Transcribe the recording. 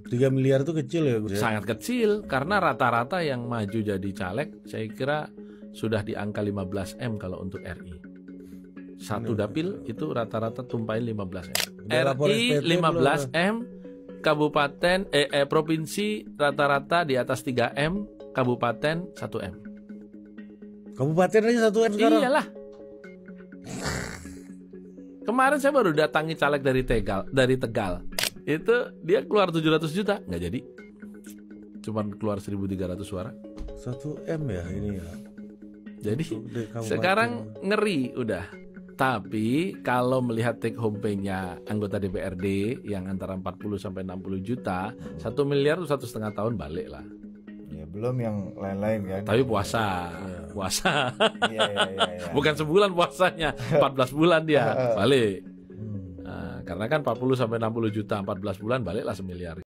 3 miliar itu kecil ya Gus? Sangat kecil, karena rata-rata yang maju jadi caleg saya kira sudah di angka 15 M kalau untuk RI. Satu dapil itu rata-rata tumpahin 15 M. RI 15 M, kabupaten provinsi rata-rata di atas 3 M, kabupaten 1 M. Kabupaten aja 1 M sekarang? Iyalah. Kemarin saya baru datangi caleg dari Tegal. Itu dia keluar 700 juta, nggak jadi. Cuman keluar 1.300 suara. 1 M ya ini ya. Jadi sekarang ngeri udah. Tapi kalau melihat take home pay-nya anggota DPRD yang antara 40 sampai 60 juta, 1 miliar itu 1,5 tahun balik lah. Ya, belum yang lain-lain kan. Tapi puasa. Iya. Bukan sebulan puasanya, 14 bulan dia balik. Nah, karena kan 40 sampai 60 juta 14 bulan baliklah 1 miliar.